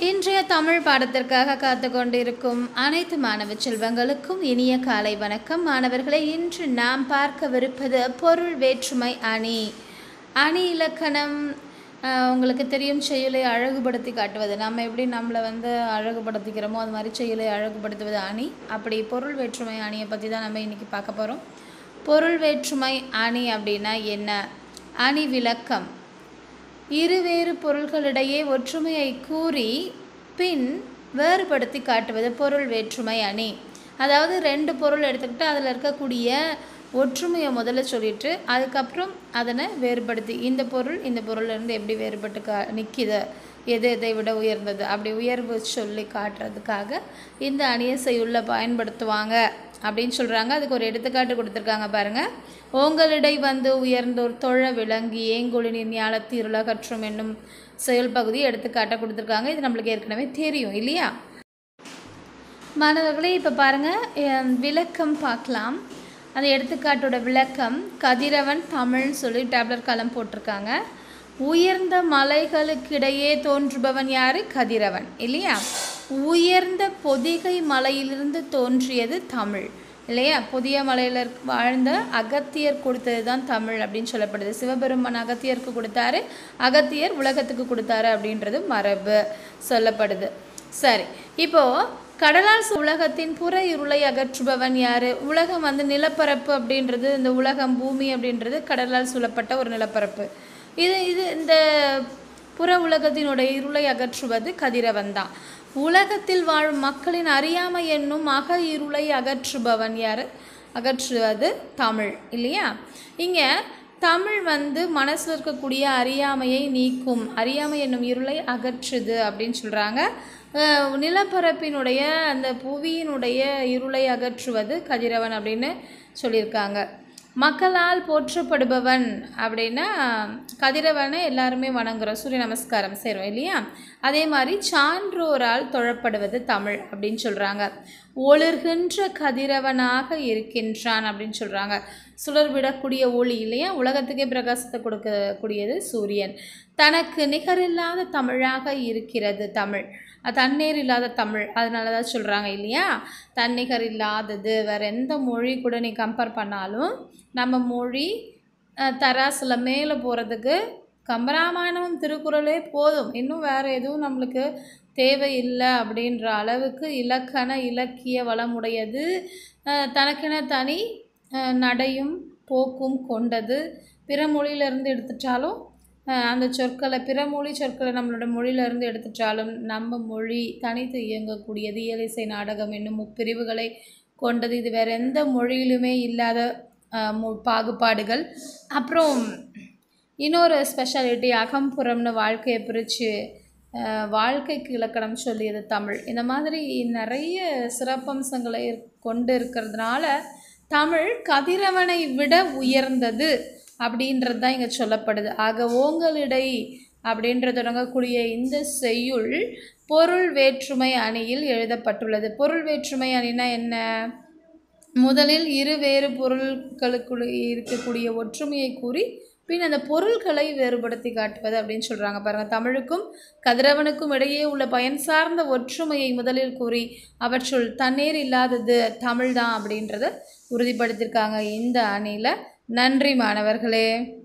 இன்றைய தமிழ் பாடத்திற்காக காத்து கொண்டிருக்கும் அனைத்து மாணவ செல்வங்களுக்கும் இனிய காலை வணக்கம். மாணவர்களை, இன்று நாம் பார்க்கவிருப்பது பொருள் வேற்றுமை அணி. அணி இலக்கணம் உங்களுக்கு தெரியும், செய்யுளை அழகுபடுத்தி காட்டுவது. நம்ம எப்படி நம்மளை அழகுபடுத்திக்கிறோமோ அது மாதிரி செய்யுளை அழகுபடுத்துவது அணி. அப்படி பொருள் வேற்றுமை அணியை பற்றி தான் நம்ம இன்றைக்கி பார்க்க போகிறோம். பொருள் வேற்றுமை அணி அப்படின்னா என்ன? அணி விளக்கம்: இருவேறு பொருள்களிடையே ஒற்றுமையை கூறி பின் வேறுபடுத்தி காட்டுவது பொருள் வேற்றுமை அணி. அதாவது ரெண்டு பொருள் எடுத்துக்கிட்டு அதில் இருக்கக்கூடிய ஒற்றுமையை முதல்ல சொல்லிட்டு அதுக்கப்புறம் அதனை வேறுபடுத்தி இந்த பொருள்லேருந்து எப்படி வேறுபட்டு நிற்கிது, எது எதை விட உயர்ந்தது, அப்படி உயர்வு சொல்லி காட்டுறதுக்காக இந்த அணியை செய்யுள்ள பயன்படுத்துவாங்க அப்படின்னு சொல்கிறாங்க. அதுக்கு ஒரு எடுத்துக்காட்டு கொடுத்துருக்காங்க பாருங்கள். ஓங்களிடை உயர்ந்தோர் தொழ விளங்கி ஏங்கொழினின் ஞாலத்தீருல கற்றும் என்னும் செயல் பகுதி எடுத்துக்காட்ட கொடுத்துருக்காங்க. இது நம்மளுக்கு ஏற்கனவே தெரியும் இல்லையா மாணவர்களே? இப்போ பாருங்கள், விளக்கம் பார்க்கலாம். அந்த எடுத்துக்காட்டோட விளக்கம்: கதிரவன் தமிழ்னு சொல்லி டேப்லெட் காலம் போட்டிருக்காங்க. உயர்ந்த மலைகளுக்கிடையே தோன்றுபவன் யார்? கதிரவன் இல்லையா? உயர்ந்த பொதிகை மலையிலிருந்து தோன்றியது தமிழ் இல்லையா? புதிய மலையில் வாழ்ந்த அகத்தியர் கொடுத்தது தான் தமிழ் அப்படின்னு சொல்லப்படுது. சிவபெருமான் அகத்தியருக்கு கொடுத்தாரு, அகத்தியர் உலகத்துக்கு கொடுத்தாரு அப்படின்றது மரபு சொல்லப்படுது. சரி, இப்போது கடலால் உலகத்தின் புற இருளை அகற்றுபவன் யார்? உலகம் நிலப்பரப்பு அப்படின்றது, இந்த உலகம் பூமி அப்படின்றது கடலால் சூழப்பட்ட ஒரு நிலப்பரப்பு. இது இந்த புற உலகத்தினுடைய இருளை அகற்றுவது கதிரவன் தான். உலகத்தில் வாழும் மக்களின் அறியாமை என்னும் அக இருளை அகற்றுபவன் யார்? அகற்றுவது தமிழ் இல்லையா? இங்கே தமிழ் மனசில் இருக்கக்கூடிய அறியாமையை நீக்கும், அறியாமை என்னும் இருளை அகற்றுது அப்படின்னு சொல்கிறாங்க. நிலப்பரப்பினுடைய அந்த புவியினுடைய இருளை அகற்றுவது கதிரவன் அப்படின்னு சொல்லியிருக்காங்க. மக்களால் போற்றப்படுபவன் அப்படின்னா கதிரவனை எல்லாருமே வணங்குறோம், சூரிய நமஸ்காரம் செய்கிறோம் இல்லையா? அதே மாதிரி சான்றோரால் தொழப்படுவது தமிழ் அப்படின்னு சொல்கிறாங்க. ஒளிர்கின்ற கதிரவனாக இருக்கின்றான் அப்படின்னு சொல்கிறாங்க. சுடர் விடக்கூடிய ஒளி இல்லையா? உலகத்துக்கே பிரகாசத்தை கொடுக்கக்கூடியது சூரியன். தனக்கு நிகரில்லாத தமிழாக இருக்கிறது தமிழ், தண்ணீர் இல்லாத தமிழ், அதனால தான் சொல்கிறாங்க இல்லையா? தன்னிகர் இல்லாதது. வேறு எந்த மொழி கூட நீ கம்பேர் பண்ணாலும் நம்ம மொழி தராசில் மேலே போகிறதுக்கு கம்பராமாயணமும் திருக்குறளே போதும், இன்னும் வேறு எதுவும் நம்மளுக்கு தேவையில்லை அப்படின்ற அளவுக்கு இலக்கண இலக்கிய வளமுடையது. தனக்கென தனி நடையும் போக்கும் கொண்டது. பிற மொழியிலேருந்து எடுத்துட்டாலும் அந்த சொற்களை, பிற மொழி சொற்களை நம்மளோட மொழியிலேருந்து எடுத்துட்டாலும் நம்ம மொழி தனித்து இயங்கக்கூடியது. இயலிசை நாடகம் என்னும் முப்பிரிவுகளை கொண்டது. இது வேறு எந்த மொழியிலுமே இல்லாத பாகுபாடுகள். அப்புறம் இன்னொரு ஸ்பெஷாலிட்டி, அகம்புறம்னு வாழ்க்கையை பிரித்து வாழ்க்கைக்கு இலக்கணம் சொல்லியது தமிழ். இந்த மாதிரி நிறைய சிறப்பம்சங்களை கொண்டு இருக்கிறதுனால தமிழ் கதிரவனை விட உயர்ந்தது அப்படின்றது தான் இங்கே சொல்லப்படுது. ஆக ஓங்களிடை அப்படின்ற தொடங்கக்கூடிய இந்த செய்யுள் பொருள் வேற்றுமை அணியில் எழுதப்பட்டுள்ளது. பொருள் வேற்றுமை அணினா என்ன? முதலில் இருவேறு பொருட்களுக்குள் இருக்கக்கூடிய ஒற்றுமையை கூறி பின் அந்த பொருள்களை வேறுபடுத்தி காட்டுவது அப்படின்னு சொல்கிறாங்க பாருங்கள். தமிழுக்கும் கதிரவனுக்கும் இடையே உள்ள பயன் சார்ந்த ஒற்றுமையை முதலில் கூறி அவற்றுள் தண்ணீர் இல்லாதது தமிழ் தான் அப்படின்றத உறுதிப்படுத்தியிருக்காங்க இந்த அணியில். நன்றி மாணவர்களே.